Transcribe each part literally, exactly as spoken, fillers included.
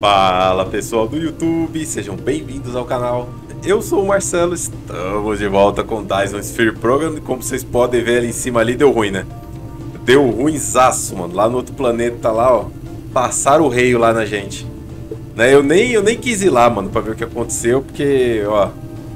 Fala pessoal do YouTube, sejam bem-vindos ao canal. Eu sou o Marcelo, estamos de volta com Dyson Sphere Program. Como vocês podem ver ali em cima ali, deu ruim, né? Deu ruinzaço, mano. Lá no outro planeta, lá, ó, passaram o reio lá na gente, né? Eu nem, eu nem quis ir lá, mano, pra ver o que aconteceu, porque, ó...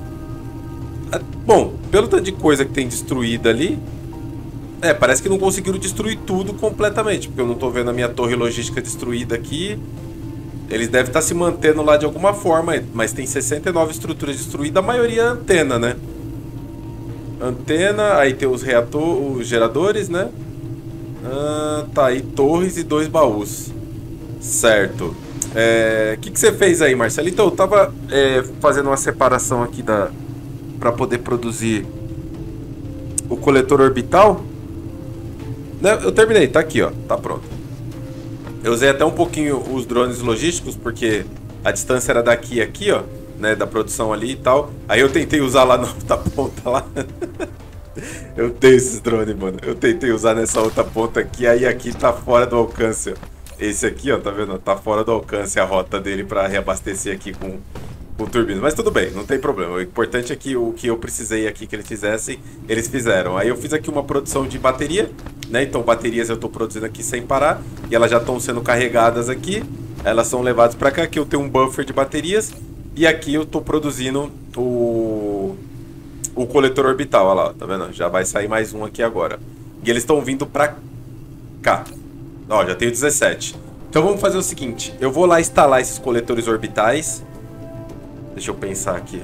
Bom, pelo tanto de coisa que tem destruída ali... É, parece que não conseguiram destruir tudo completamente, porque eu não tô vendo a minha torre logística destruída aqui. Eles devem estar se mantendo lá de alguma forma, mas tem sessenta e nove estruturas destruídas, a maioria é antena, né? Antena, aí tem os reatores, os geradores, né? Ah, tá aí, torres e dois baús. Certo. É, o que, que você fez aí, Marcelo? Então, eu tava é, fazendo uma separação aqui da, para poder produzir o coletor orbital. Né? Eu terminei, tá aqui, ó, tá pronto. Eu usei até um pouquinho os drones logísticos, porque a distância era daqui a aqui, ó, né, da produção ali e tal. Aí eu tentei usar lá na outra ponta lá. Eu tenho esses drones, mano. Eu tentei usar nessa outra ponta aqui, aí aqui tá fora do alcance, ó. Esse aqui, ó, tá vendo? Tá fora do alcance a rota dele pra reabastecer aqui com, com turbina. Mas tudo bem, não tem problema. O importante é que o que eu precisei aqui que eles fizessem, eles fizeram. Aí eu fiz aqui uma produção de bateria, né? Então baterias eu tô produzindo aqui sem parar. E elas já estão sendo carregadas aqui. Elas são levadas pra cá. Aqui eu tenho um buffer de baterias. E aqui eu tô produzindo o... o coletor orbital, olha lá, tá vendo? Já vai sair mais um aqui agora. E eles estão vindo pra cá. Ó, já tenho dezessete. Então vamos fazer o seguinte. Eu vou lá instalar esses coletores orbitais. Deixa eu pensar aqui.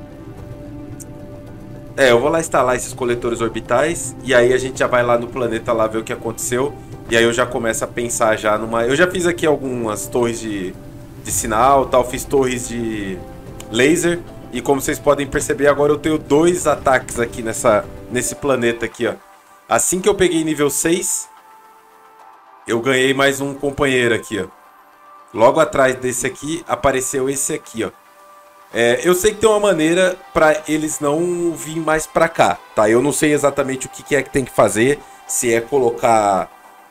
É, eu vou lá instalar esses coletores orbitais. E aí a gente já vai lá no planeta lá ver o que aconteceu. E aí eu já começo a pensar já numa... Eu já fiz aqui algumas torres de, de sinal, tal. Fiz torres de laser. E como vocês podem perceber, agora eu tenho dois ataques aqui nessa, nesse planeta aqui, ó. Assim que eu peguei nível seis, eu ganhei mais um companheiro aqui, ó. Logo atrás desse aqui, apareceu esse aqui, ó. É, eu sei que tem uma maneira para eles não virem mais para cá, tá? Eu não sei exatamente o que é que tem que fazer. Se é colocar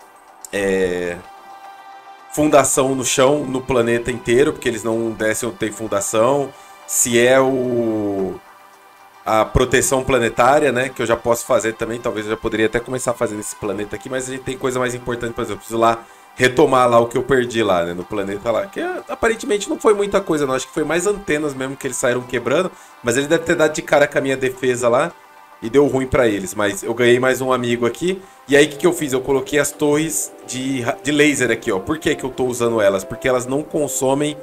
é, fundação no chão, no planeta inteiro, porque eles não descem onde tem fundação. Se é o a proteção planetária, né? Que eu já posso fazer também. Talvez eu já poderia até começar a fazer nesse planeta aqui. Mas a gente tem coisa mais importante, por exemplo. Eu preciso lá retomar lá o que eu perdi lá, né? No planeta lá. Que aparentemente não foi muita coisa, não. Acho que foi mais antenas mesmo que eles saíram quebrando. Mas ele deve ter dado de cara com a minha defesa lá. E deu ruim pra eles. Mas eu ganhei mais um amigo aqui. E aí o que, que eu fiz? Eu coloquei as torres de, de laser aqui, ó. Por que que eu tô usando elas? Porque elas não consomem...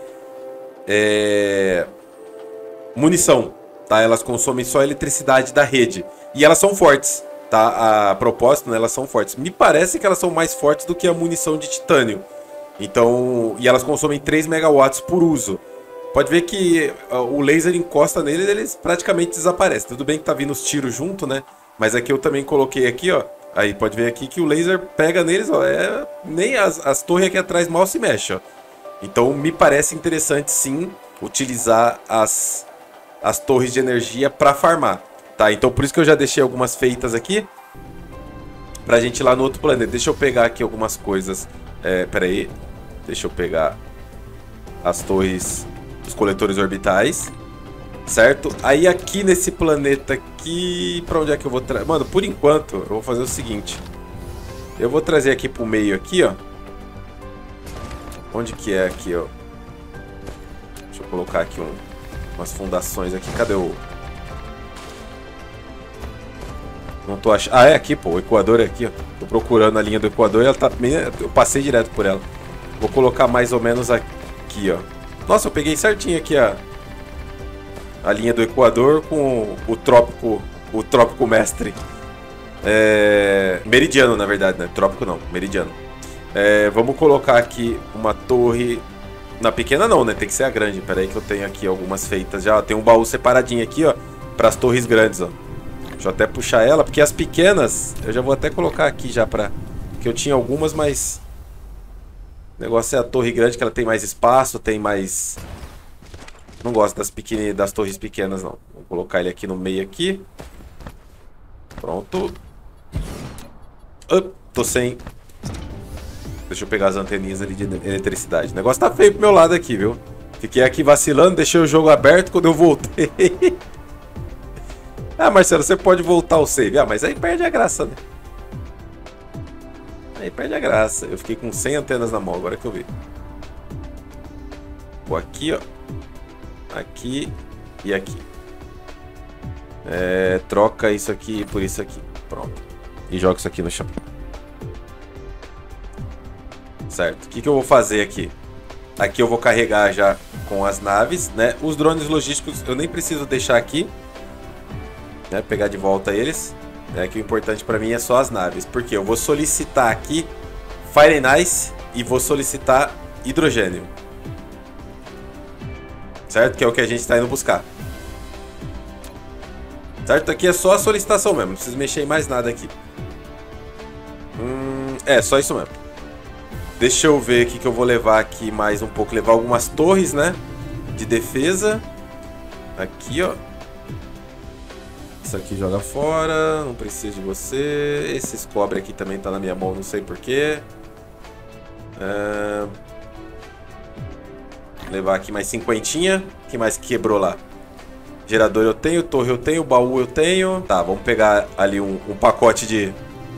É... munição, tá? Elas consomem só a eletricidade da rede. E elas são fortes, tá? A propósito, né? Elas são fortes. Me parece que elas são mais fortes do que a munição de titânio. Então... E elas consomem três megawatts por uso. Pode ver que o laser encosta neles, eles praticamente desaparecem. Tudo bem que tá vindo os tiros junto, né? Mas aqui eu também coloquei aqui, ó. Aí pode ver aqui que o laser pega neles, ó. É... Nem as, as torres aqui atrás mal se mexem, ó. Então me parece interessante, sim, utilizar as... as torres de energia para farmar, tá? Então por isso que eu já deixei algumas feitas aqui pra gente ir lá no outro planeta. Deixa eu pegar aqui algumas coisas. É, pera aí. Deixa eu pegar as torres, os coletores orbitais, certo? Aí aqui nesse planeta aqui, pra onde é que eu vou trazer? Mano, por enquanto eu vou fazer o seguinte. Eu vou trazer aqui pro meio aqui, ó. Onde que é aqui, ó? Deixa eu colocar aqui um... umas fundações aqui. Cadê o... Não tô achando... Ah, é aqui, pô. O Equador é aqui, ó. Tô procurando a linha do Equador e ela tá... Eu passei direto por ela. Vou colocar mais ou menos aqui, ó. Nossa, eu peguei certinho aqui a... a linha do Equador com o trópico... O trópico mestre. É... Meridiano, na verdade, né? Trópico não. Meridiano. É... Vamos colocar aqui uma torre... Na pequena não, né? Tem que ser a grande. Pera aí que eu tenho aqui algumas feitas já. Tem um baú separadinho aqui, ó. Para as torres grandes, ó. Deixa eu até puxar ela. Porque as pequenas, eu já vou até colocar aqui já pra... Que eu tinha algumas, mas... O negócio é a torre grande, que ela tem mais espaço, tem mais... Não gosto das, pequeni... das torres pequenas, não. Vou colocar ele aqui no meio aqui. Pronto. Uh, tô sem... Deixa eu pegar as anteninhas ali de eletricidade. O negócio tá feio pro meu lado aqui, viu? Fiquei aqui vacilando, deixei o jogo aberto quando eu voltei. Ah, Marcelo, você pode voltar o save. Ah, mas aí perde a graça, né? Aí perde a graça. Eu fiquei com cem antenas na mão, agora que eu vi. Vou aqui, ó. Aqui e aqui. É, troca isso aqui por isso aqui. Pronto. E joga isso aqui no chão. Certo. O que, que eu vou fazer aqui? Aqui eu vou carregar já com as naves, né? Os drones logísticos eu nem preciso deixar aqui. Né? Pegar de volta eles. Né? Que o importante para mim é só as naves. Porque eu vou solicitar aqui Fire and Ice e vou solicitar hidrogênio. Certo? Que é o que a gente está indo buscar. Certo? Aqui é só a solicitação mesmo. Não preciso mexer em mais nada aqui. Hum, é, só isso mesmo. Deixa eu ver o que, que eu vou levar aqui mais um pouco. Levar algumas torres, né? De defesa. Aqui, ó. Isso aqui joga fora. Não preciso de você. Esses cobre aqui também tá na minha mão, não sei porquê. É... Levar aqui mais cinquentinha. O que mais quebrou lá? Gerador eu tenho, torre eu tenho, baú eu tenho. Tá, vamos pegar ali um, um pacote de...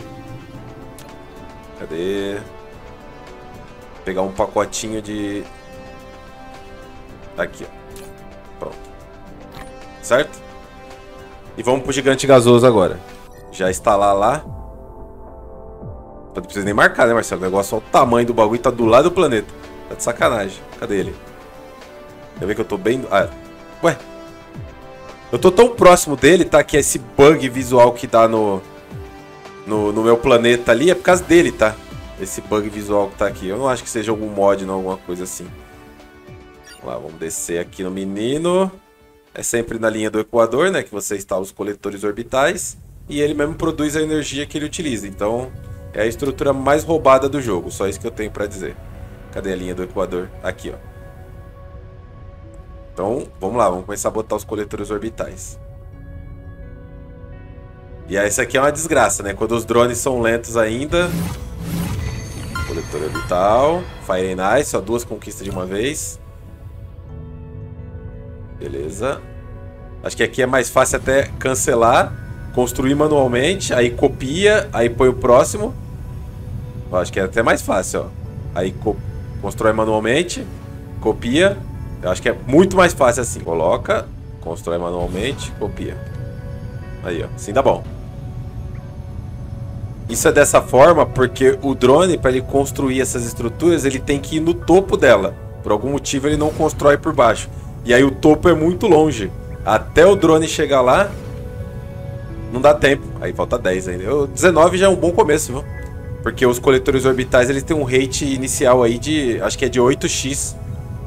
Cadê? Pegar um pacotinho de... Aqui, ó. Pronto. Certo? E vamos pro gigante gasoso agora. Já instalar lá. Não precisa nem marcar, né, Marcelo? O negócio, olha o tamanho do bagulho, tá do lado do planeta. Tá de sacanagem. Cadê ele? Quer ver que eu tô bem... Ah, ué. Eu tô tão próximo dele, tá? Que esse bug visual que dá no, no, no meu planeta ali é por causa dele, tá? Esse bug visual que tá aqui. Eu não acho que seja algum mod, não, alguma coisa assim. Vamos lá, vamos descer aqui no menino. É sempre na linha do equador, né? Que você instala os coletores orbitais. E ele mesmo produz a energia que ele utiliza. Então, é a estrutura mais roubada do jogo. Só isso que eu tenho pra dizer. Cadê a linha do equador? Aqui, ó. Então, vamos lá, vamos começar a botar os coletores orbitais. E essa aqui é uma desgraça, né? Quando os drones são lentos ainda. Coletor orbital. Fire and Ice, só duas conquistas de uma vez. Beleza. Acho que aqui é mais fácil até cancelar. Construir manualmente. Aí copia, aí põe o próximo. Ó, acho que é até mais fácil, ó. Aí co constrói manualmente. Copia. Eu acho que é muito mais fácil assim. Coloca, constrói manualmente, copia. Aí, ó. Assim dá bom. Isso é dessa forma porque o drone, para ele construir essas estruturas, ele tem que ir no topo dela. Por algum motivo ele não constrói por baixo. E aí o topo é muito longe. Até o drone chegar lá, não dá tempo. Aí falta dez ainda. O dezenove já é um bom começo, viu? Porque os coletores orbitais, eles têm um rate inicial aí de... Acho que é de oito x.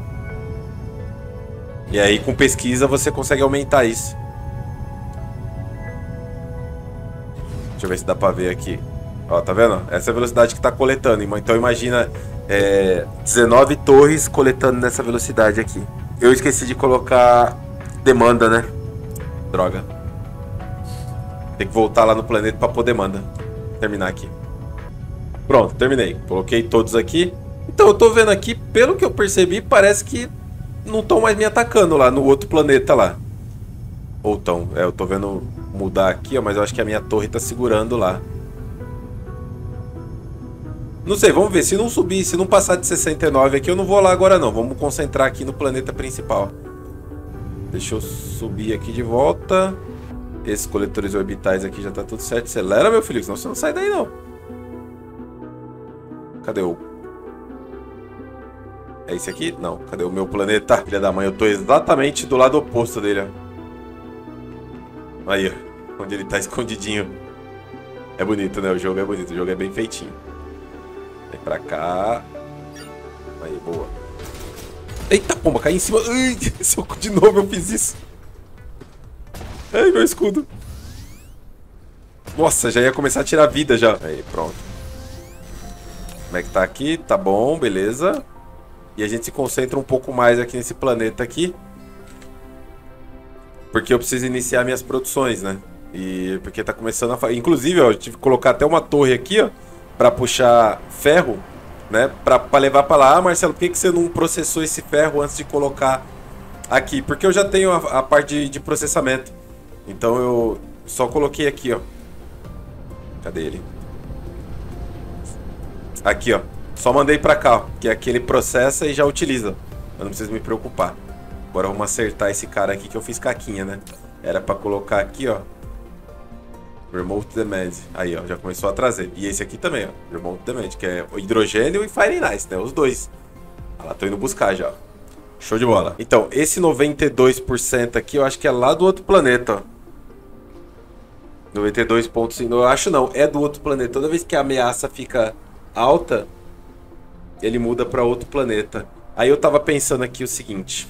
E aí com pesquisa você consegue aumentar isso. Deixa eu ver se dá pra ver aqui. Ó, tá vendo? Essa é a velocidade que tá coletando. Então imagina é, dezenove torres coletando nessa velocidade aqui. Eu esqueci de colocar demanda, né? Droga. Tem que voltar lá no planeta pra pôr demanda. Terminar aqui. Pronto, terminei. Coloquei todos aqui. Então eu tô vendo aqui, pelo que eu percebi, parece que não estão mais me atacando lá no outro planeta lá. Ou estão. É, eu tô vendo mudar aqui, ó, mas eu acho que a minha torre tá segurando lá. Não sei, vamos ver. Se não subir, se não passar de sessenta e nove aqui, eu não vou lá agora não. Vamos concentrar aqui no planeta principal. Deixa eu subir aqui de volta. Esses coletores orbitais aqui já tá tudo certo. Acelera, meu filho, senão você não sai daí não. Cadê o... É esse aqui? Não. Cadê o meu planeta? Filha da mãe, eu tô exatamente do lado oposto dele, ó. Aí, ó. Onde ele tá escondidinho. É bonito, né? O jogo é bonito. O jogo é bem feitinho. Vem pra cá. Aí, boa. Eita, pomba, caí em cima. Ai, de novo eu fiz isso. Ai, meu escudo. Nossa, já ia começar a tirar vida já. Aí, pronto. Como é que tá aqui? Tá bom, beleza. E a gente se concentra um pouco mais aqui nesse planeta aqui. Porque eu preciso iniciar minhas produções, né? E porque tá começando a... Inclusive, ó, eu tive que colocar até uma torre aqui, ó. Pra puxar ferro. né? Pra, pra levar pra lá. Ah, Marcelo, por que, que você não processou esse ferro antes de colocar aqui? Porque eu já tenho a, a parte de, de processamento. Então eu só coloquei aqui, ó. Cadê ele? Aqui, ó. Só mandei pra cá, ó. Que aqui ele processa e já utiliza. Eu não preciso me preocupar. Agora vamos acertar esse cara aqui que eu fiz caquinha, né? Era pra colocar aqui, ó. Remote Demand. Aí, ó. Já começou a trazer. E esse aqui também, ó. Remote Demand, que é o hidrogênio e Fire Nice, né? Os dois. Olha lá, tô indo buscar já, ó. Show de bola. Então, esse noventa e dois por cento aqui, eu acho que é lá do outro planeta, ó. noventa e dois ponto cinco. Eu acho não, é do outro planeta. Toda vez que a ameaça fica alta, ele muda pra outro planeta. Aí eu tava pensando aqui o seguinte.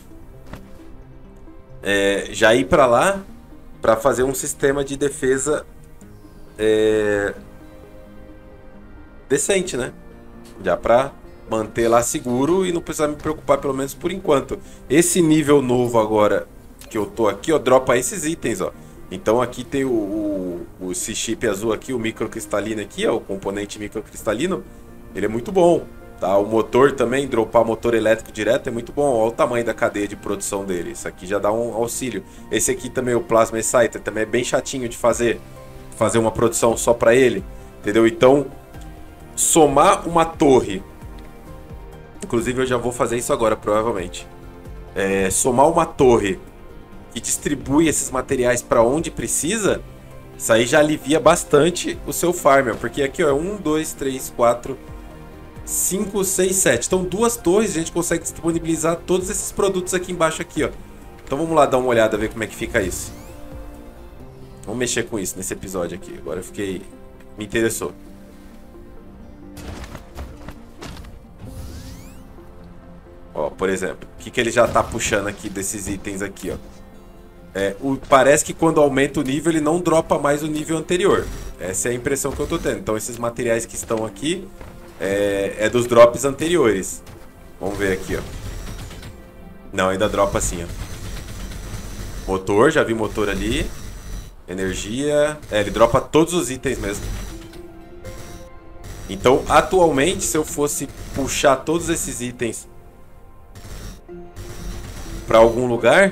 É, já ir pra lá pra fazer um sistema de defesa é, decente, né? Já pra manter lá seguro e não precisar me preocupar, pelo menos por enquanto. Esse nível novo agora que eu tô aqui, ó, dropa esses itens, ó. Então aqui tem o, o, o esse chip azul aqui, o microcristalino aqui, ó, o componente microcristalino. Ele é muito bom, tá? O motor também, dropar motor elétrico direto é muito bom. Olha o tamanho da cadeia de produção dele. Isso aqui já dá um auxílio. Esse aqui também, o Plasma Exciter, também é bem chatinho de fazer. Fazer uma produção só para ele, entendeu? Então, somar uma torre. Inclusive eu já vou fazer isso agora, provavelmente. É, somar uma torre que distribui esses materiais para onde precisa, isso aí já alivia bastante o seu farm, porque aqui ó, é um, dois, três, quatro, cinco, seis, sete. Então duas torres a gente consegue disponibilizar todos esses produtos aqui embaixo aqui, ó. Então vamos lá dar uma olhada, ver como é que fica isso. Vamos mexer com isso nesse episódio aqui. Agora eu fiquei... me interessou. Ó, por exemplo, o que, que ele já tá puxando aqui desses itens aqui, ó. É, o, parece que quando aumenta o nível, ele não dropa mais o nível anterior. Essa é a impressão que eu tô tendo. Então esses materiais que estão aqui é, é dos drops anteriores. Vamos ver aqui, ó. Não, ainda dropa assim, ó. Motor, já vi motor ali. Energia. É, ele dropa todos os itens mesmo. Então, atualmente, se eu fosse puxar todos esses itens para algum lugar,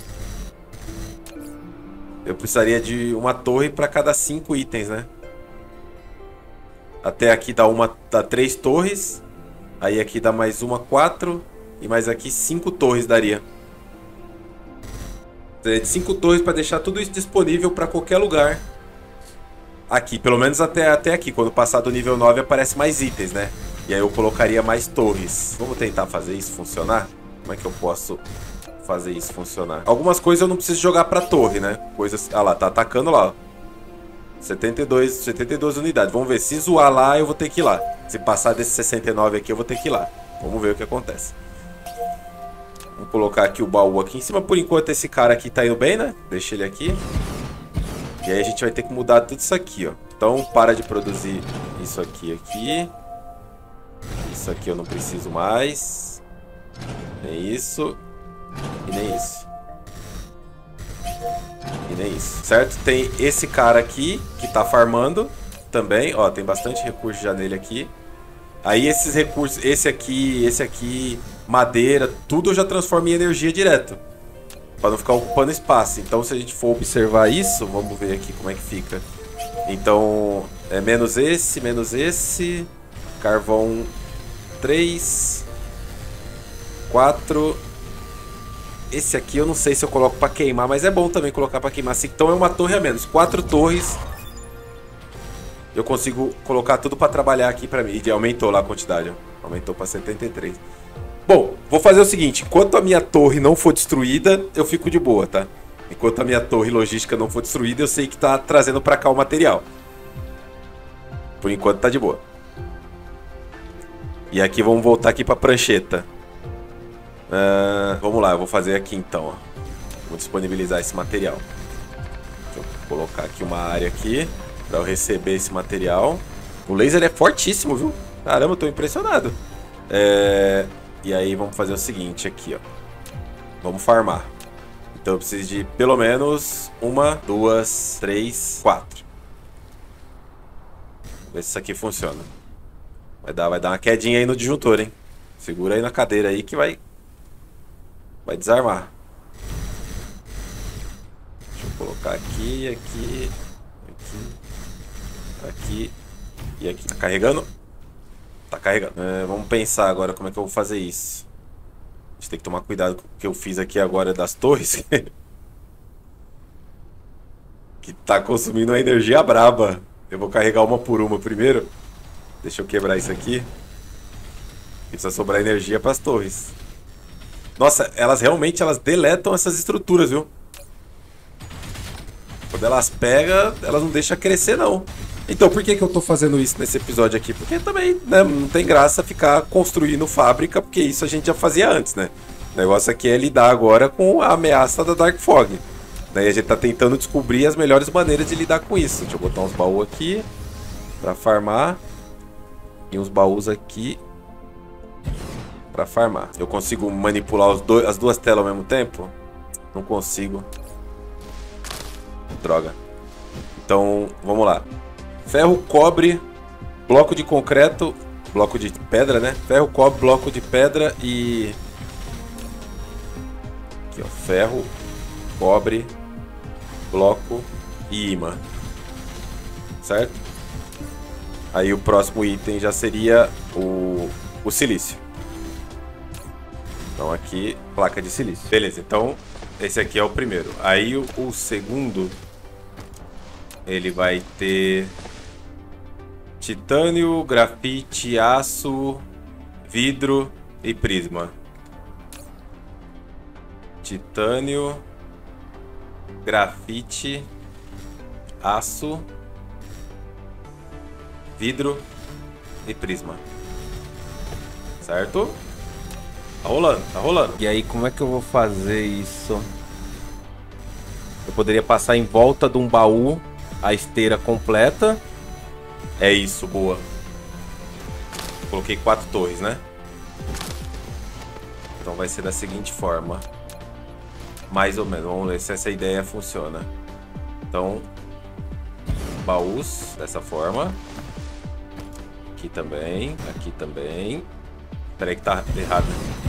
eu precisaria de uma torre para cada cinco itens, né? Até aqui dá uma, dá três torres. Aí aqui dá mais uma, quatro. E mais aqui cinco torres daria. De cinco torres para deixar tudo isso disponível para qualquer lugar. Aqui, pelo menos até, até aqui. Quando passar do nível nove aparece mais itens, né? E aí eu colocaria mais torres. Vamos tentar fazer isso funcionar? Como é que eu posso fazer isso funcionar? Algumas coisas eu não preciso jogar pra torre, né? Coisas... Ah lá, tá atacando lá, ó. setenta e dois, setenta e duas unidades. Vamos ver, se zoar lá eu vou ter que ir lá. Se passar desse sessenta e nove aqui eu vou ter que ir lá. Vamos ver o que acontece. Vou colocar aqui o baú aqui em cima. Por enquanto esse cara aqui tá indo bem, né? Deixa ele aqui. E aí a gente vai ter que mudar tudo isso aqui, ó. Então para de produzir isso aqui aqui. Isso aqui eu não preciso mais. Nem isso. E nem isso. E nem isso, certo? Tem esse cara aqui que tá farmando também, ó, tem bastante recurso já nele aqui. Aí esses recursos, esse aqui, esse aqui, madeira, tudo eu já transformo em energia direto, para não ficar ocupando espaço. Então se a gente for observar isso, vamos ver aqui como é que fica. Então é menos esse, menos esse, carvão três, quatro. Esse aqui eu não sei se eu coloco pra queimar, mas é bom também colocar pra queimar. Então é uma torre a menos. Quatro torres. Eu consigo colocar tudo pra trabalhar aqui pra mim. E aumentou lá a quantidade, ó. Aumentou pra setenta e três. Bom, vou fazer o seguinte. Enquanto a minha torre não for destruída, eu fico de boa, tá? Enquanto a minha torre logística não for destruída, eu sei que tá trazendo pra cá o material. Por enquanto tá de boa. E aqui vamos voltar aqui pra prancheta. Uh, vamos lá, eu vou fazer aqui então, ó. Vou disponibilizar esse material. Deixa eu colocar aqui uma área aqui para eu receber esse material. O laser é fortíssimo, viu? Caramba, eu tô impressionado. É... E aí vamos fazer o seguinte aqui, ó. Vamos farmar. Então eu preciso de pelo menos uma, duas, três, quatro. Vamos ver se isso aqui funciona. Vai dar, vai dar uma quedinha aí no disjuntor, hein? Segura aí na cadeira aí que vai... Vai desarmar. Deixa eu colocar aqui, aqui... Aqui... Aqui... E aqui. Tá carregando? Tá carregando. É, vamos pensar agora como é que eu vou fazer isso. A gente tem que tomar cuidado com o que eu fiz aqui agora das torres. Que tá consumindo uma energia braba. Eu vou carregar uma por uma primeiro. Deixa eu quebrar isso aqui. Precisa sobrar energia para as torres. Nossa, elas realmente elas deletam essas estruturas, viu? Quando elas pegam, elas não deixam crescer, não. Então, por que que eu tô fazendo isso nesse episódio aqui? Porque também, né, não tem graça ficar construindo fábrica, porque isso a gente já fazia antes, né? O negócio aqui é lidar agora com a ameaça da Dark Fog. Daí a gente tá tentando descobrir as melhores maneiras de lidar com isso. Deixa eu botar uns baús aqui pra farmar. E uns baús aqui pra farmar. Eu consigo manipular os dois, as duas telas ao mesmo tempo? Não consigo. Droga. Então, vamos lá. Ferro, cobre, bloco de concreto, bloco de pedra, né? Ferro, cobre, bloco de pedra e... Aqui, ó. Ferro, cobre, bloco e imã. Certo? Aí o próximo item já seria o, o silício. Então aqui, placa de silício. Beleza, então esse aqui é o primeiro. Aí o, o segundo, ele vai ter titânio, grafite, aço, vidro e prisma. Titânio, grafite, aço, vidro e prisma. Certo? Tá rolando, tá rolando. E aí, como é que eu vou fazer isso? Eu poderia passar em volta de um baú a esteira completa. É isso, boa. Coloquei quatro torres, né? Então vai ser da seguinte forma. Mais ou menos. Vamos ver se essa ideia funciona. Então, baús dessa forma. Aqui também, aqui também. Peraí que tá errado.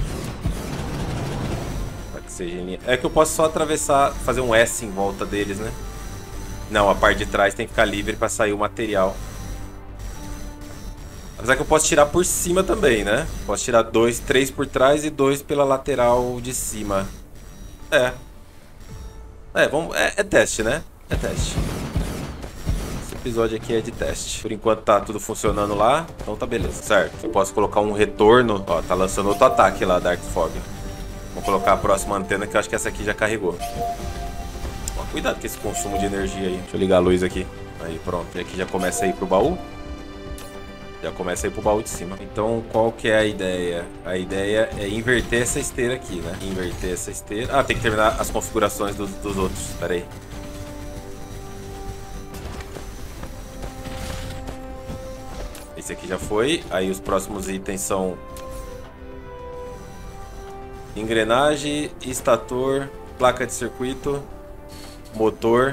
Para que seja em linha. É que eu posso só atravessar, fazer um S em volta deles, né? Não, a parte de trás tem que ficar livre para sair o material. Apesar que eu posso tirar por cima também, né? Posso tirar dois, três por trás e dois pela lateral de cima. É. É, vamos, é, é teste, né? É teste. Esse episódio aqui é de teste. Por enquanto tá tudo funcionando lá, então tá beleza. Certo. Eu posso colocar um retorno. Ó, tá lançando outro ataque lá, Dark Fog. Vou colocar a próxima antena, que eu acho que essa aqui já carregou. Ó, cuidado com esse consumo de energia aí. Deixa eu ligar a luz aqui. Aí, pronto. E aqui já começa a ir pro baú. Já começa a ir pro baú de cima. Então, qual que é a ideia? A ideia é inverter essa esteira aqui, né? Inverter essa esteira. Ah, tem que terminar as configurações dos, dos outros. Pera aí. Esse aqui já foi. Aí os próximos itens são engrenagem, estator, placa de circuito, motor.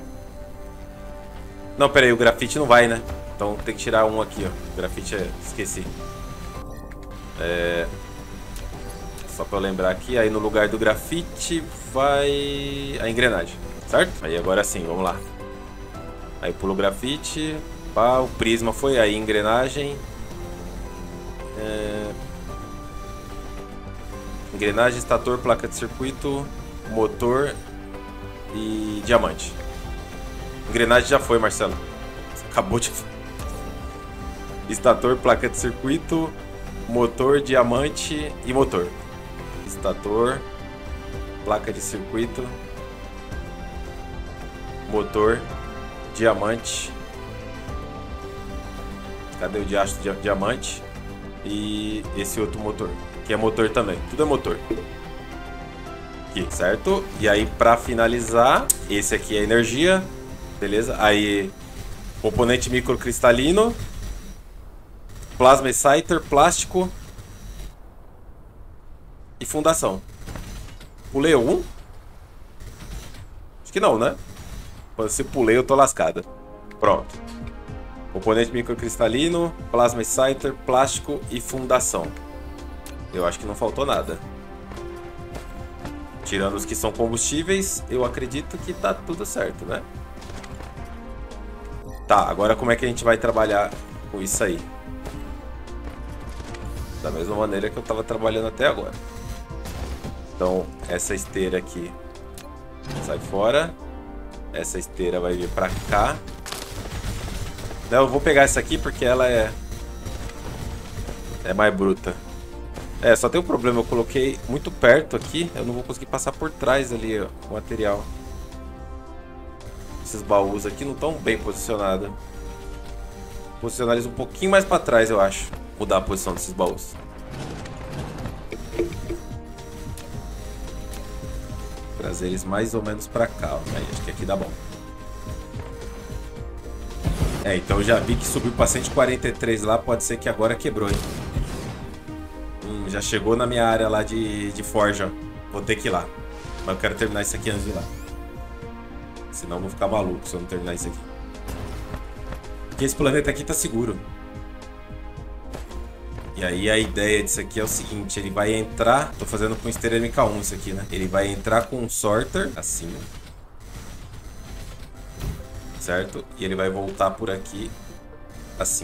Não, pera aí, o grafite não vai, né? Então tem que tirar um aqui, ó. O grafite, é... esqueci. É... Só pra eu lembrar aqui. Aí no lugar do grafite vai a engrenagem, certo? Aí agora sim, vamos lá. Aí pulo o grafite. Pá, o prisma foi aí, engrenagem. É... Engrenagem, estator, placa de circuito, motor e diamante. Engrenagem já foi, Marcelo. Acabou de... Estator, placa de circuito, motor, diamante e motor. Estator, placa de circuito, motor, diamante. Cadê o diastro de diamante? E esse outro motor, que é motor também. Tudo é motor. Aqui, certo? E aí, pra finalizar, esse aqui é energia. Beleza? Aí, componente microcristalino. Plasma exciter, plástico e fundação. Pulei algum? Acho que não, né? Se pulei, eu tô lascada. Pronto. Componente microcristalino, plasma exciter, plástico e fundação. Eu acho que não faltou nada. Tirando os que são combustíveis, eu acredito que tá tudo certo, né? Tá, agora como é que a gente vai trabalhar com isso aí? Da mesma maneira que eu tava trabalhando até agora. Então, essa esteira aqui sai fora. Essa esteira vai vir pra cá. Não, eu vou pegar essa aqui porque ela é... É mais bruta. É, só tem um problema. Eu coloquei muito perto aqui. Eu não vou conseguir passar por trás ali, ó, o material. Esses baús aqui não estão bem posicionados. Posicionar eles um pouquinho mais pra trás, eu acho. Mudar a posição desses baús. Trazer eles mais ou menos pra cá, ó. Aí, acho que aqui dá bom. É, então eu já vi que subiu pra cento e quarenta e três lá. Pode ser que agora quebrou, hein? Hum, já chegou na minha área lá de, de forja. Vou ter que ir lá. Mas eu quero terminar isso aqui antes de ir lá. Senão eu vou ficar maluco se eu não terminar isso aqui. Porque esse planeta aqui tá seguro. E aí a ideia disso aqui é o seguinte. Ele vai entrar... Tô fazendo com esteira M K um isso aqui, né? Ele vai entrar com um sorter, assim. Certo? E ele vai voltar por aqui, assim.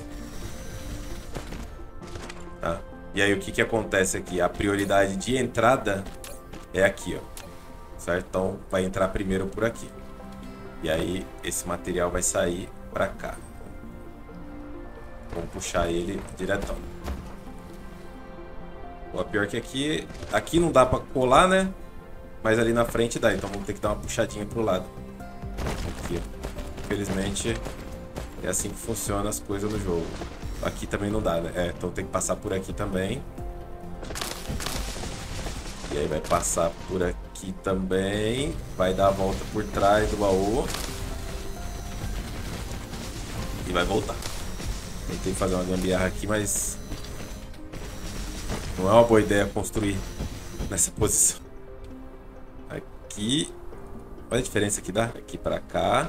Tá? E aí o que que acontece aqui? A prioridade de entrada é aqui, ó. Certo? Então vai entrar primeiro por aqui. E aí esse material vai sair pra cá. Vamos puxar ele diretão. O pior que aqui... Aqui não dá pra colar, né? Mas ali na frente dá. Então vamos ter que dar uma puxadinha pro lado. Aqui, ó. Infelizmente, é assim que funcionam as coisas no jogo. Aqui também não dá, né? É, então tem que passar por aqui também. E aí vai passar por aqui também. Vai dar a volta por trás do baú. E vai voltar. Tentei fazer uma gambiarra aqui, mas... Não é uma boa ideia construir nessa posição. Aqui... Olha a diferença que dá. Aqui pra cá.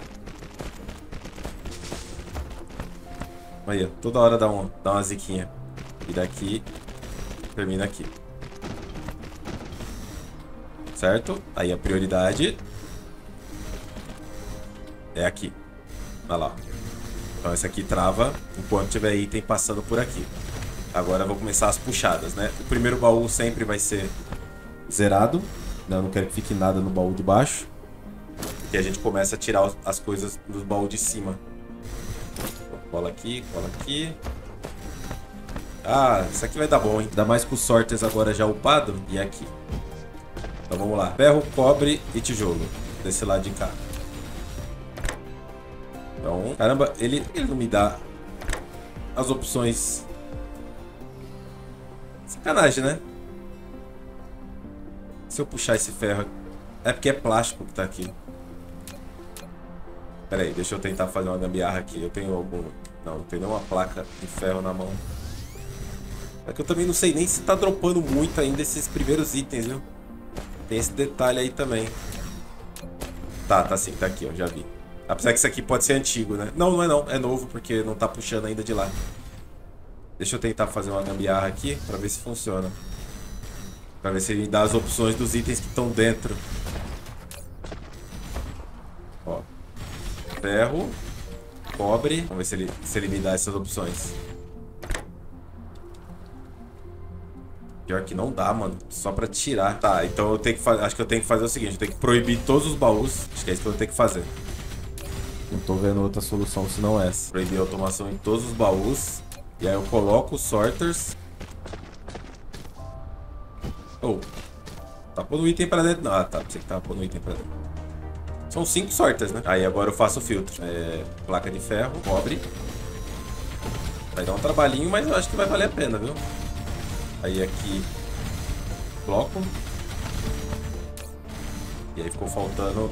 Aí, toda hora dá, um, dá uma ziquinha. E daqui, termina aqui. Certo? Aí a prioridade é aqui. Olha lá. Então essa aqui trava enquanto tiver item passando por aqui. Agora eu vou começar as puxadas, né? O primeiro baú sempre vai ser zerado. Eu não quero que fique nada no baú de baixo. E a gente começa a tirar as coisas do baú de cima. Cola aqui, cola aqui. Ah, isso aqui vai dar bom, hein? Ainda mais com os sorters agora já upado. E aqui. Então vamos lá. Ferro, cobre e tijolo. Desse lado de cá. Então, caramba, ele, ele não me dá as opções. Sacanagem, né? Se eu puxar esse ferro... É porque é plástico que tá aqui. Pera aí, deixa eu tentar fazer uma gambiarra aqui. Eu tenho algum... Não, não tenho nenhuma placa de ferro na mão. É que eu também não sei nem se tá dropando muito ainda esses primeiros itens, viu? Tem esse detalhe aí também. Tá, tá sim, tá aqui, ó, já vi. Apesar que isso aqui pode ser antigo, né? Não, não é não, é novo porque não tá puxando ainda de lá. Deixa eu tentar fazer uma gambiarra aqui pra ver se funciona. Pra ver se ele dá as opções dos itens que estão dentro. Ó. Ferro, cobre. Vamos ver se ele, se ele me dá essas opções. Pior que não dá, mano. Só pra tirar. Tá, então eu tenho que fazer. Acho que eu tenho que fazer o seguinte: eu tenho que proibir todos os baús. Acho que é isso que eu tenho que fazer. Não tô vendo outra solução senão essa. Proibir a automação em todos os baús. E aí eu coloco os sorters. Oh. Tá pondo item pra dentro. Ah, tá. Pensei que tava pondo item pra dentro. São cinco sorters, né? Aí agora eu faço o filtro. É, placa de ferro, cobre. Vai dar um trabalhinho, mas eu acho que vai valer a pena, viu? Aí aqui, bloco. E aí ficou faltando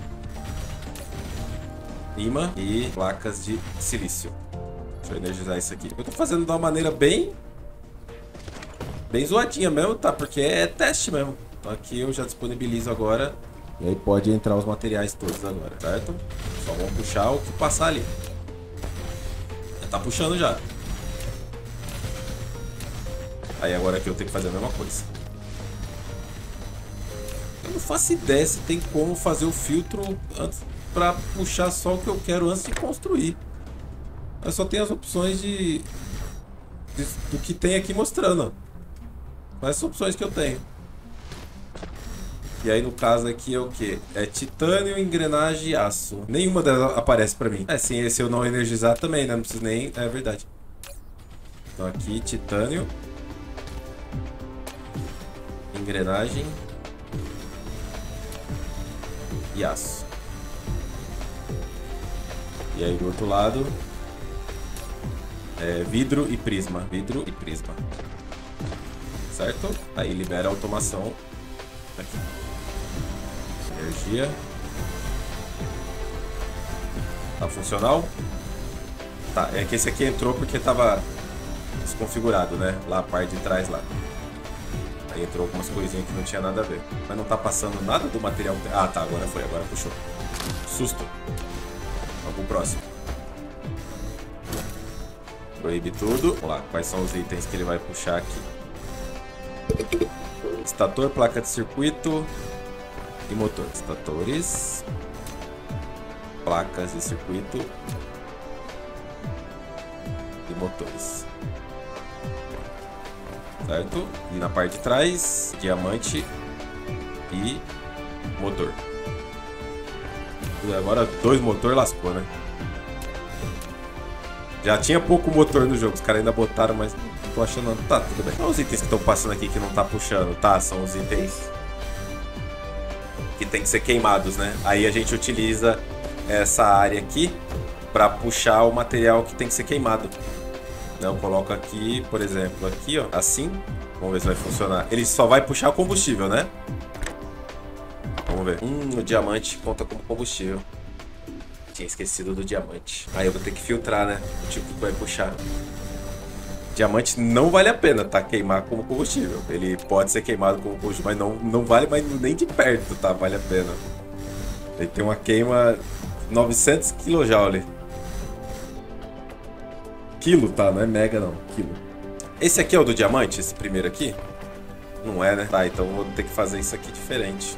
imã e placas de silício. Deixa eu energizar isso aqui. Eu tô fazendo de uma maneira bem... Bem zoadinha mesmo, tá? Porque é teste mesmo. Então aqui eu já disponibilizo agora. E aí pode entrar os materiais todos agora, certo? Só vamos puxar o que passar ali. tá puxando já. Aí agora aqui eu tenho que fazer a mesma coisa. Eu não faço ideia se tem como fazer o filtro antes pra puxar só o que eu quero antes de construir. Eu só tenho as opções de, de do que tem aqui mostrando. Quais as opções que eu tenho. E aí no caso aqui é o que? É titânio, engrenagem e aço. Nenhuma delas aparece pra mim. É, sim, se eu não energizar também, né? Não preciso nem... É verdade. Então aqui, titânio. Engrenagem. E aço. E aí do outro lado... É vidro e prisma. Vidro e prisma. Certo? Aí libera a automação. Aqui. Energia. Tá funcional? Tá, é que esse aqui entrou porque tava desconfigurado, né? Lá a parte de trás lá. Aí entrou algumas coisinhas que não tinha nada a ver. Mas não tá passando nada do material. Ah, tá, agora foi, agora puxou. Susto. Vamos pro próximo. Proíbe tudo. Vamos lá, quais são os itens que ele vai puxar aqui? Estator, placa de circuito e motor. Estatores, placas de circuito e motores. Certo? E na parte de trás, diamante e motor. E agora dois motor lascou, né? Já tinha pouco motor no jogo, os caras ainda botaram, mas não tô achando. Tá, tudo bem. São os itens que estão passando aqui que não tá puxando, tá? São os itens que tem que ser queimados, né? Aí a gente utiliza essa área aqui para puxar o material que tem que ser queimado. Eu coloco aqui, por exemplo, aqui, ó, assim. Vamos ver se vai funcionar. Ele só vai puxar o combustível, né? Vamos ver. Hum, o diamante conta como combustível. Tinha esquecido do diamante. Aí eu vou ter que filtrar, né? O tipo que vai puxar. Diamante não vale a pena, tá? Queimar como combustível. Ele pode ser queimado como combustível, mas não, não vale mais nem de perto, tá? Vale a pena. Ele tem uma queima novecentos quilojoule. Quilo, tá? Não é mega, não. Quilo. Esse aqui é o do diamante? Esse primeiro aqui? Não é, né? Tá, então eu vou ter que fazer isso aqui diferente.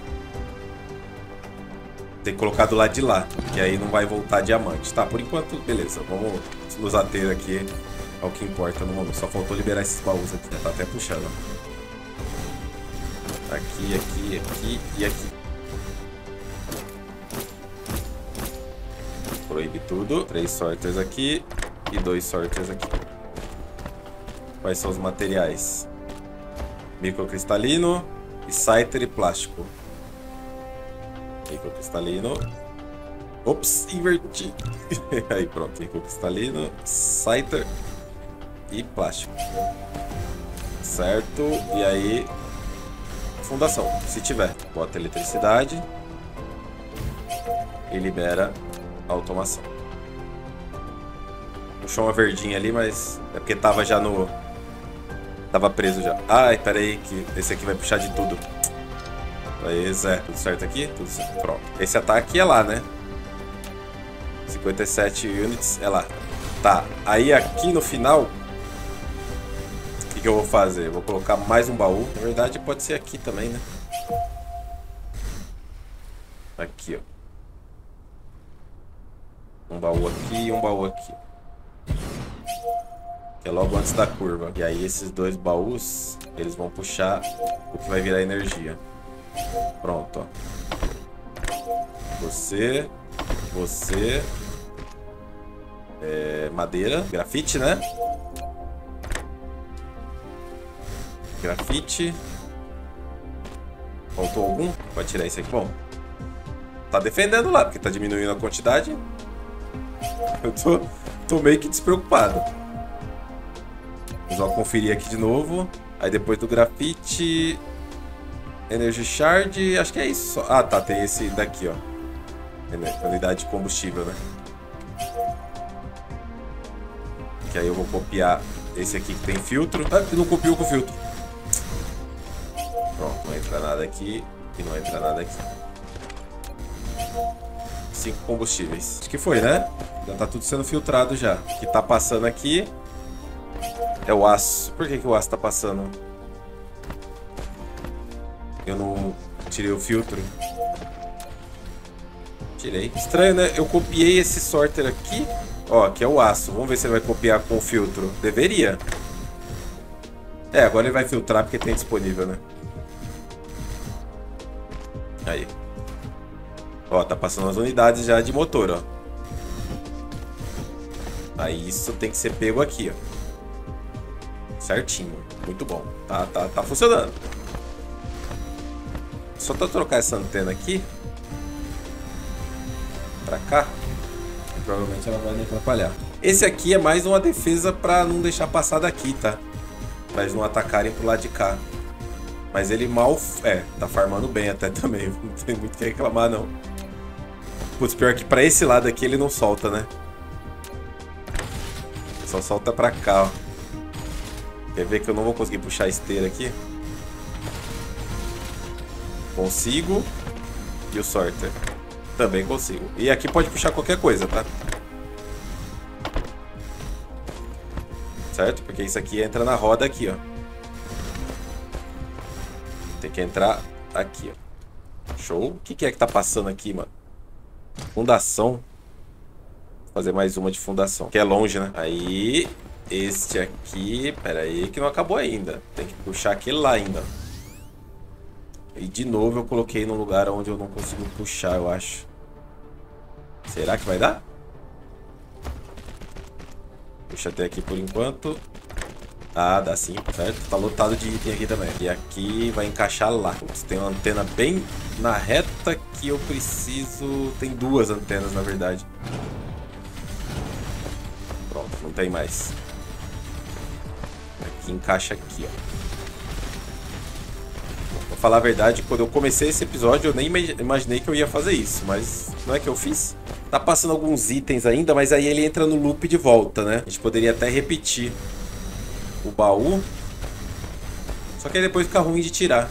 Tem que colocar do lado de lá, que aí não vai voltar diamante. Tá, por enquanto, beleza. Vamos nos ater aqui ao que importa no momento. Só faltou liberar esses baús aqui, né? Tá até puxando. Aqui, aqui, aqui e aqui. Proíbe tudo. Três sorters aqui e dois sorters aqui. Quais são os materiais? Microcristalino, Exciter e plástico. Microcristalino. Ops, inverti. Aí pronto, microcristalino, Exciter e plástico. Certo? E aí, fundação, se tiver. Bota eletricidade e libera a automação. Puxou uma verdinha ali, mas é porque tava já no... Tava preso já. Ai, pera aí, que esse aqui vai puxar de tudo. Aí, Zé, tudo certo aqui? Tudo certo. Pronto. Esse ataque é lá, né? cinquenta e sete units é lá. Tá, aí aqui no final, o que, que eu vou fazer? Eu vou colocar mais um baú. Na verdade, pode ser aqui também, né? Aqui, ó. Um baú aqui e um baú aqui. Que é logo antes da curva. E aí esses dois baús, eles vão puxar o que vai virar energia. Pronto, ó. Você, você, é, madeira, grafite, né? Grafite. Faltou algum? Pode tirar esse aqui. Bom, tá defendendo lá, porque tá diminuindo a quantidade. Eu tô, tô meio que despreocupado. Vamos conferir aqui de novo. Aí depois do grafite, Energy Shard, acho que é isso. Ah, tá, tem esse daqui, ó. Unidade de combustível, né? Que aí eu vou copiar esse aqui que tem filtro. Ah, não copiou com filtro. Pronto, não entra nada aqui e não entra nada aqui. cinco combustíveis. Acho que foi, né? Já tá tudo sendo filtrado já. O que tá passando aqui é o aço. Por que que o aço tá passando? Eu não tirei o filtro. Tirei. Estranho, né? Eu copiei esse sorter aqui. Ó, aqui é o aço. Vamos ver se ele vai copiar com o filtro. Deveria. É, agora ele vai filtrar porque tem disponível, né? Aí. Ó, tá passando as unidades já de motor, ó. Aí isso tem que ser pego aqui, ó. Certinho. Muito bom. Tá, tá, tá funcionando. Só pra trocar essa antena aqui pra cá, provavelmente ela vai me atrapalhar. Esse aqui é mais uma defesa pra não deixar passar daqui, tá? Pra eles não atacarem pro lado de cá. Mas ele mal... É, tá farmando bem até também. Não tem muito o que reclamar, não. Putz, pior que pra esse lado aqui ele não solta, né? Só solta pra cá, ó. Quer ver que eu não vou conseguir puxar a esteira aqui? Consigo. E o sorter também consigo. E aqui pode puxar qualquer coisa, tá? Certo? Porque isso aqui entra na roda aqui, ó. Tem que entrar aqui, ó. Show. O que que é que tá passando aqui, mano? Fundação. Vou fazer mais uma de fundação. Que é longe, né? Aí, este aqui... Pera aí que não acabou ainda. Tem que puxar aquele lá ainda. E de novo eu coloquei num lugar onde eu não consigo puxar, eu acho. Será que vai dar? Puxa até aqui por enquanto. Ah, dá sim, certo? Tá lotado de item aqui também. E aqui vai encaixar lá. Putz, tem uma antena bem na reta que eu preciso... Tem duas antenas, na verdade. Pronto, não tem mais. Aqui encaixa aqui, ó. Vou falar a verdade, quando eu comecei esse episódio eu nem imaginei que eu ia fazer isso, mas não é que eu fiz. Tá passando alguns itens ainda, mas aí ele entra no loop de volta, né? A gente poderia até repetir o baú, só que aí depois fica ruim de tirar.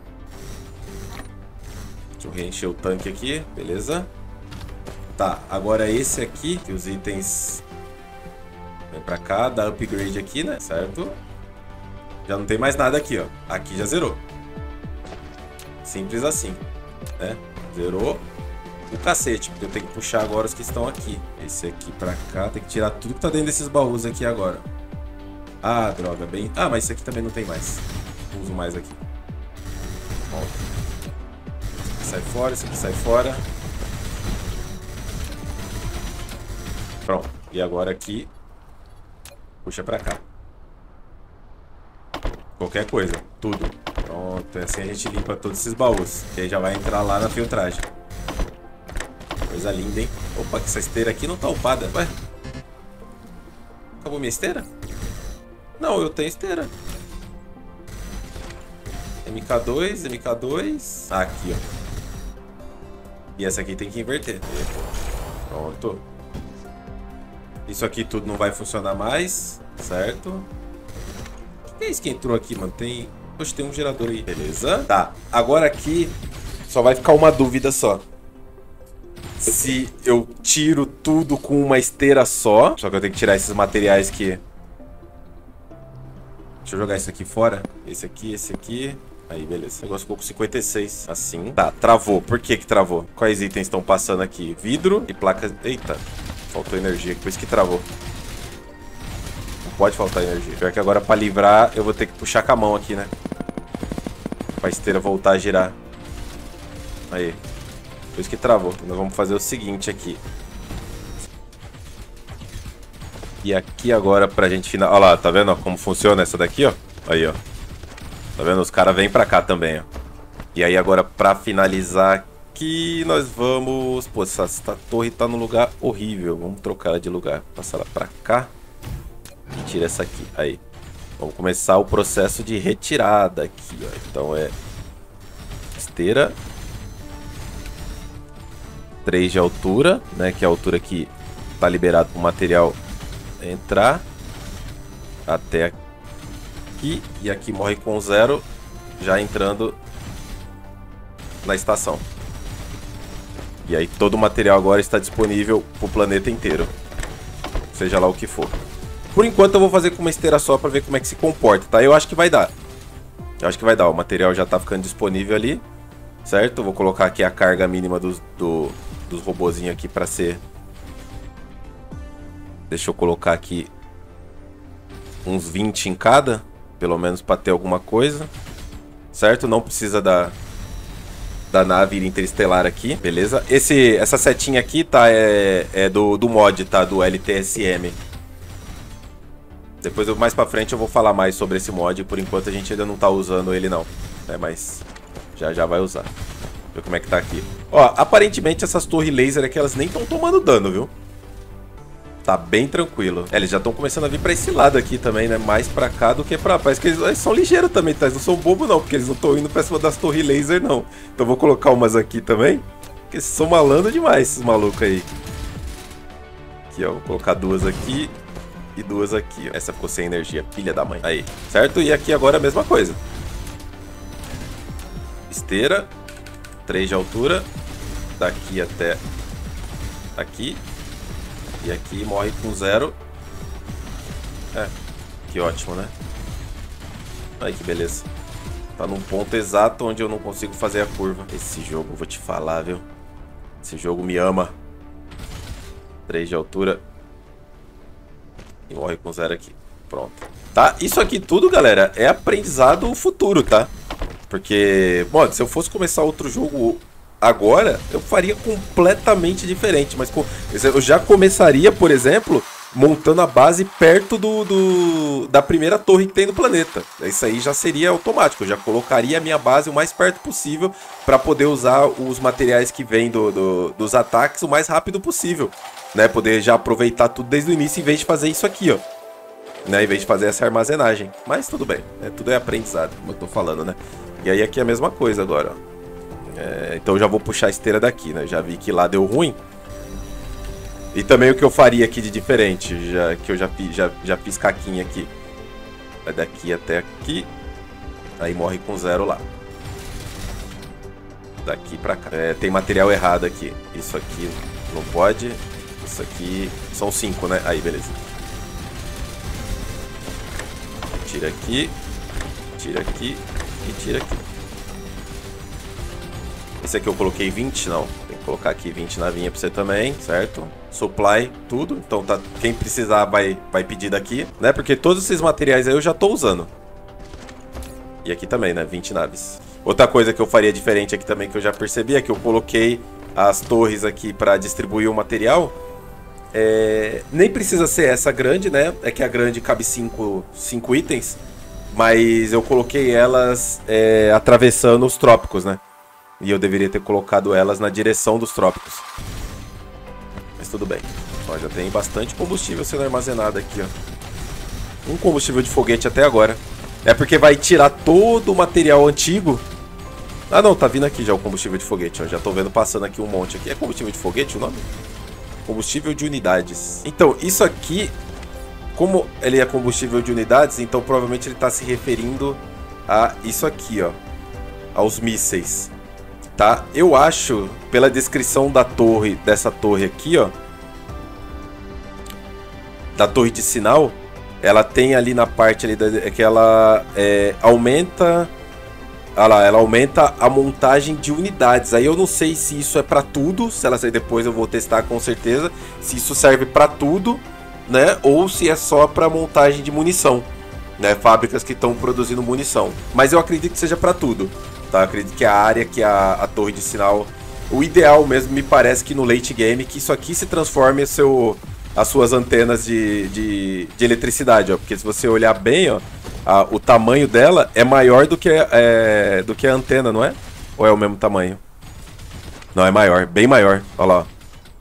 Deixa eu reencher o tanque aqui, beleza? Tá, agora esse aqui, que os itens vem pra cá, dá upgrade aqui, né? Certo? Já não tem mais nada aqui, ó. Aqui já zerou. Simples assim, né? Zerou o cacete, porque eu tenho que puxar agora os que estão aqui. Esse aqui pra cá, tem que tirar tudo que tá dentro desses baús aqui agora. Ah, droga, bem... Ah, mas esse aqui também não tem mais. Não uso mais aqui. Bom. Esse aqui sai fora, esse aqui sai fora. Pronto. E agora aqui, puxa pra cá. Qualquer coisa, tudo. Pronto, assim a gente limpa todos esses baús. Que aí já vai entrar lá na filtragem. Coisa linda, hein? Opa, que essa esteira aqui não tá upada. Ué? Acabou minha esteira? Não, eu tenho esteira. M K dois, M K dois. Ah, aqui, ó. E essa aqui tem que inverter. Pronto. Isso aqui tudo não vai funcionar mais, certo? O que é isso que entrou aqui, mano? Tem... Poxa, tem um gerador aí. Beleza. Tá, agora aqui só vai ficar uma dúvida só. Se eu tiro tudo com uma esteira só. Só que eu tenho que tirar esses materiais que... Deixa eu jogar isso aqui fora. Esse aqui, esse aqui. Aí, beleza. O negócio ficou com cinquenta e seis. Assim. Tá, travou. Por que que travou? Quais itens estão passando aqui? Vidro e placas... Eita. Faltou energia. Por isso que travou. Não pode faltar energia. Pior que agora, pra livrar, eu vou ter que puxar com a mão aqui, né? Pra esteira voltar a girar. Aí. Por isso que travou. Nós vamos fazer o seguinte aqui. E aqui agora pra gente final... Olha lá, tá vendo ó, como funciona essa daqui, ó? Aí, ó. Tá vendo? Os caras vêm pra cá também, ó. E aí agora pra finalizar aqui, nós vamos... Pô, essa, essa torre tá num lugar horrível. Vamos trocar ela de lugar. Passar ela pra cá. E tira essa aqui. Aí. Vamos começar o processo de retirada aqui, ó. Então é... Esteira. três de altura, né? Que é a altura que tá liberado pro material entrar. Até aqui. E aqui morre com zero. Já entrando na estação. E aí todo o material agora está disponível pro planeta inteiro. Seja lá o que for. Por enquanto eu vou fazer com uma esteira só pra ver como é que se comporta, tá? Eu acho que vai dar. Eu acho que vai dar. O material já tá ficando disponível ali. Certo? Vou colocar aqui a carga mínima dos, do, dos robozinhos aqui pra ser... Deixa eu colocar aqui uns vinte em cada. Pelo menos pra ter alguma coisa. Certo? Não precisa da... Da nave interestelar aqui, beleza? Esse, essa setinha aqui, tá? É, é do, do mod, tá? Do L T S M. Depois, eu, mais pra frente, eu vou falar mais sobre esse mod. Por enquanto, a gente ainda não tá usando ele, não. É, mas já já vai usar. Ver como é que tá aqui. Ó, aparentemente, essas torres laser aqui, elas nem estão tomando dano, viu? Tá bem tranquilo. É, eles já estão começando a vir pra esse lado aqui também, né? Mais pra cá do que pra... Parece que eles, eles são ligeiros também, tá? Eles não são bobos, não. Porque eles não estão indo pra cima das torres laser, não. Então, vou colocar umas aqui também. Porque eles são malandros demais, esses malucos aí. Aqui, ó. Vou colocar duas aqui. E duas aqui, ó. Essa ficou sem energia, filha da mãe. Aí, certo? E aqui agora a mesma coisa. Esteira. três de altura. Daqui até aqui. E aqui morre com zero. É, que ótimo, né? Aí que beleza. Tá num ponto exato onde eu não consigo fazer a curva. Esse jogo, vou te falar, viu? Esse jogo me ama. três de altura. E morre com zero aqui. Pronto. Tá? Isso aqui tudo, galera, é aprendizado futuro, tá? Porque, bom, se eu fosse começar outro jogo agora, eu faria completamente diferente. Mas eu já começaria, por exemplo, montando a base perto do, do da primeira torre que tem no planeta. Isso aí já seria automático. Eu já colocaria a minha base o mais perto possível para poder usar os materiais que vêm do, do, dos ataques o mais rápido possível. Né, poder já aproveitar tudo desde o início em vez de fazer isso aqui, ó. Né, em vez de fazer essa armazenagem. Mas tudo bem, né, tudo é aprendizado, como eu tô falando, né. E aí aqui é a mesma coisa agora, ó. É, então eu já vou puxar a esteira daqui, né. Já vi que lá deu ruim. E também o que eu faria aqui de diferente, já, que eu já, já, já fiz caquinha aqui. Vai daqui até aqui. Aí morre com zero lá. Daqui pra cá. É, tem material errado aqui. Isso aqui não pode. Isso aqui são cinco, né? Aí, beleza. Tira aqui. Tira aqui. E tira aqui. Esse aqui eu coloquei vinte, não. Tem que colocar aqui vinte navinha pra você também, certo? Supply, tudo. Então, tá, quem precisar vai, vai pedir daqui, né? Porque todos esses materiais aí eu já tô usando. E aqui também, né? vinte naves. Outra coisa que eu faria diferente aqui também, que eu já percebi, é que eu coloquei as torres aqui pra distribuir o material. É, nem precisa ser essa grande, né? É que a grande cabe cinco itens. Mas eu coloquei elas é, atravessando os trópicos, né? E eu deveria ter colocado elas na direção dos trópicos. Mas tudo bem. Ó, já tem bastante combustível sendo armazenado aqui, ó. Um combustível de foguete até agora. É porque vai tirar todo o material antigo. Ah não, tá vindo aqui já o combustível de foguete, ó. Já tô vendo passando aqui um monte aqui. É combustível de foguete o nome? Combustível de unidades. Então, isso aqui, como ele é combustível de unidades, então provavelmente ele está se referindo a isso aqui, ó. Aos mísseis, tá? Eu acho, pela descrição da torre, dessa torre aqui, ó. Da torre de sinal, ela tem ali na parte ali da, que ela é, aumenta... Olha lá, ela aumenta a montagem de unidades. Aí eu não sei se isso é pra tudo. Se ela sair depois eu vou testar com certeza. Se isso serve pra tudo, né? Ou se é só pra montagem de munição, né? Fábricas que estão produzindo munição. Mas eu acredito que seja pra tudo, tá? Eu acredito que a área, que a, a torre de sinal... O ideal mesmo me parece que no late game, que isso aqui se transforme seu, as suas antenas de, de, de eletricidade, ó. Porque se você olhar bem, ó... A, o tamanho dela é maior do que, é, do que a antena, não é? Ou é o mesmo tamanho? Não, é maior, bem maior. Olha lá.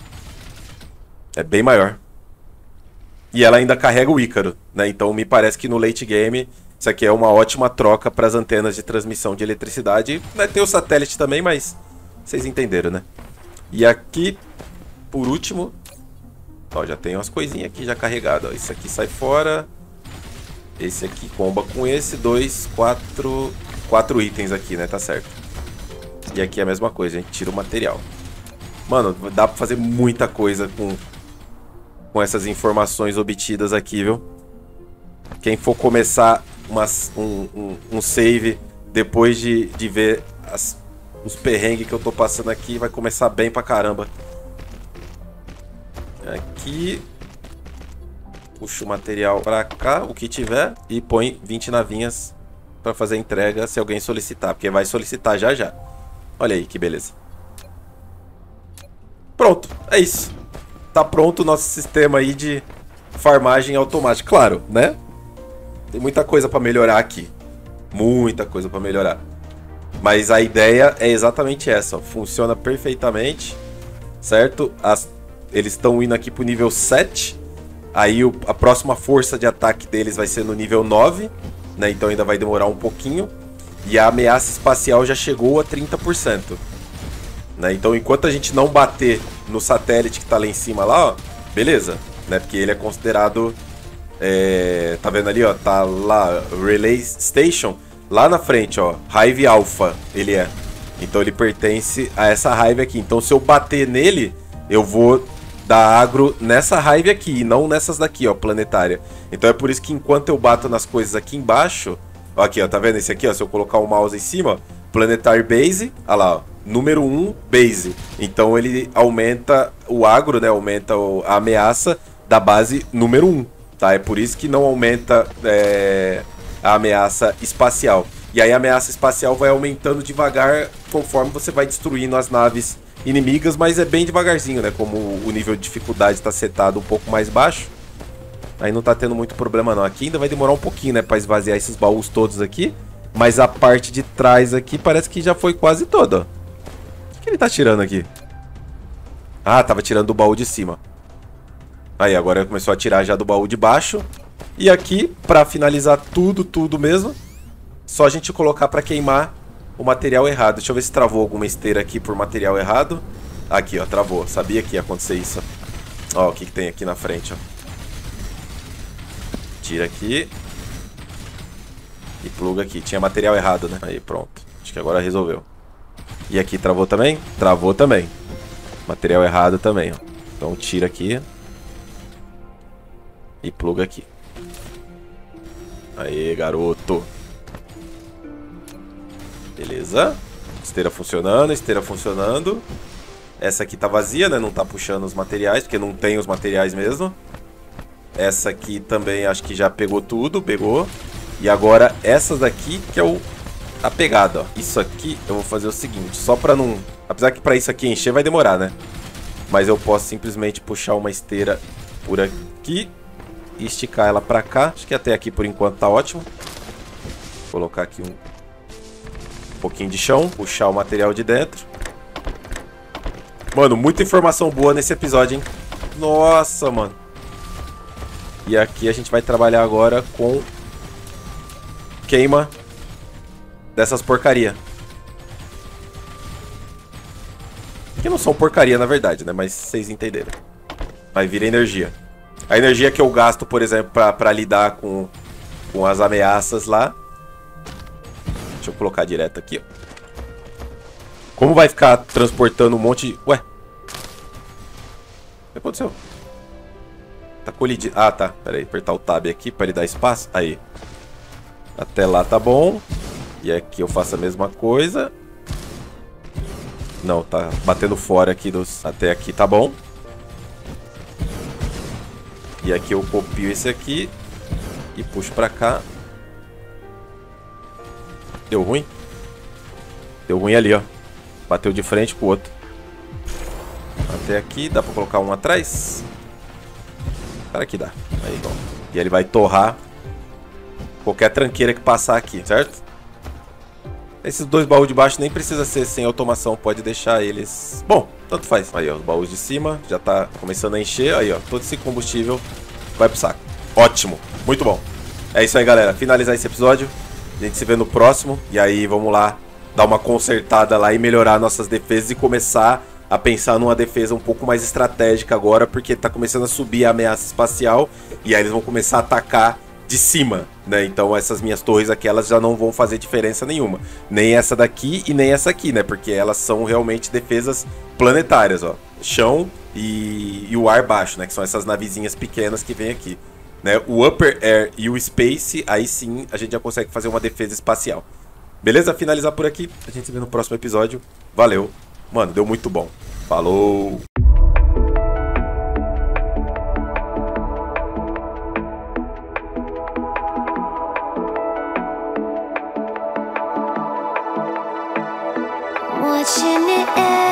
É bem maior. E ela ainda carrega o Ícaro, né? Então me parece que no late game isso aqui é uma ótima troca para as antenas de transmissão de eletricidade. Né? Tem o satélite também, mas vocês entenderam, né? E aqui, por último, ó, já tem umas coisinhas aqui já carregadas. Ó. Isso aqui sai fora. Esse aqui comba com esse, dois, quatro, quatro itens aqui, né? Tá certo. E aqui é a mesma coisa, a gente tira o material. Mano, dá pra fazer muita coisa com, com essas informações obtidas aqui, viu? Quem for começar umas, um, um, um save depois de, de ver as, os perrengues que eu tô passando aqui, vai começar bem pra caramba. Aqui. Puxa o material pra cá, o que tiver, e põe vinte navinhas pra fazer a entrega se alguém solicitar, porque vai solicitar já já. Olha aí que beleza. Pronto, é isso. Tá pronto o nosso sistema aí de farmagem automática. Claro, né? Tem muita coisa pra melhorar aqui. Muita coisa pra melhorar. Mas a ideia é exatamente essa, ó. Funciona perfeitamente, certo? As, eles estão indo aqui pro nível sete. Aí o, a próxima força de ataque deles vai ser no nível nove, né? Então ainda vai demorar um pouquinho. E a ameaça espacial já chegou a trinta por cento. Né? Então enquanto a gente não bater no satélite que tá lá em cima lá, ó, beleza, né? Porque ele é considerado... É, tá vendo ali, ó? Tá lá, Relay Station. Lá na frente, ó, Hive Alpha ele é. Então ele pertence a essa Hive aqui. Então se eu bater nele, eu vou dar agro nessa Hive aqui, e não nessas daqui, ó, planetária. Então é por isso que enquanto eu bato nas coisas aqui embaixo... Ó, aqui, ó, tá vendo esse aqui, ó? Se eu colocar o mouse em cima, ó, Planetary Base, olha lá, ó, número um, Base. Então ele aumenta o agro, né? Aumenta o, a ameaça da base número um, tá? É por isso que não aumenta é, a ameaça espacial. E aí a ameaça espacial vai aumentando devagar conforme você vai destruindo as naves inimigas, mas é bem devagarzinho, né? Como o nível de dificuldade está setado um pouco mais baixo, aí não tá tendo muito problema não. Aqui ainda vai demorar um pouquinho, né? Pra esvaziar esses baús todos aqui. Mas a parte de trás aqui parece que já foi quase toda, ó. O que ele tá tirando aqui? Ah, tava tirando do baú de cima. Aí, agora começou a tirar já do baú de baixo. E aqui, pra finalizar tudo, tudo mesmo, só a gente colocar pra queimar o material errado. Deixa eu ver se travou alguma esteira aqui por material errado. Aqui, ó, travou. Sabia que ia acontecer isso. Ó, o que, que tem aqui na frente, ó. Tira aqui. E pluga aqui. Tinha material errado, né? Aí, pronto. Acho que agora resolveu. E aqui travou também? Travou também. Material errado também, ó. Então tira aqui. E pluga aqui. Aê, garoto. Beleza. Esteira funcionando, esteira funcionando. Essa aqui tá vazia, né? Não tá puxando os materiais, porque não tem os materiais mesmo. Essa aqui também acho que já pegou tudo, pegou. E agora essa daqui que é o, a pegada, ó. Isso aqui eu vou fazer o seguinte, só pra não... Apesar que pra isso aqui encher vai demorar, né? Mas eu posso simplesmente puxar uma esteira por aqui e esticar ela pra cá. Acho que até aqui por enquanto tá ótimo. Vou colocar aqui um, um pouquinho de chão, puxar o material de dentro. Mano, muita informação boa nesse episódio, hein? Nossa, mano. E aqui a gente vai trabalhar agora com queima dessas porcaria. Que não são porcaria na verdade, né? Mas vocês entenderam. Vai vir energia. A energia que eu gasto, por exemplo, pra, pra lidar com, com as ameaças lá. Deixa eu colocar direto aqui, ó. Como vai ficar transportando um monte de... Ué? O que aconteceu? Tá colidindo. Ah, tá. Pera aí, apertar o tab aqui pra ele dar espaço. Aí. Até lá tá bom. E aqui eu faço a mesma coisa. Não, tá batendo fora aqui dos... Até aqui tá bom. E aqui eu copio esse aqui e puxo pra cá. Deu ruim? Deu ruim ali, ó. Bateu de frente com o outro. Até aqui, dá pra colocar um atrás? Cara, aqui dá. Aí, bom. E ele vai torrar qualquer tranqueira que passar aqui, certo? Esses dois baús de baixo nem precisa ser sem automação, pode deixar eles... Bom, tanto faz. Aí, ó, os baús de cima já tá começando a encher. Aí, ó, todo esse combustível vai pro saco. Ótimo, muito bom. É isso aí, galera. Finalizar esse episódio. A gente se vê no próximo. E aí, vamos lá dar uma consertada lá e melhorar nossas defesas e começar a pensar numa defesa um pouco mais estratégica agora, porque tá começando a subir a ameaça espacial. E aí eles vão começar a atacar de cima, né? Então essas minhas torres aqui, elas já não vão fazer diferença nenhuma. Nem essa daqui e nem essa aqui, né? Porque elas são realmente defesas planetárias, ó. Chão e, e o ar baixo, né? Que são essas navezinhas pequenas que vem aqui. Né? O Upper Air e o Space, aí sim a gente já consegue fazer uma defesa espacial. Beleza? Finalizar por aqui. A gente se vê no próximo episódio. Valeu. Mano, deu muito bom. Falou! Watching it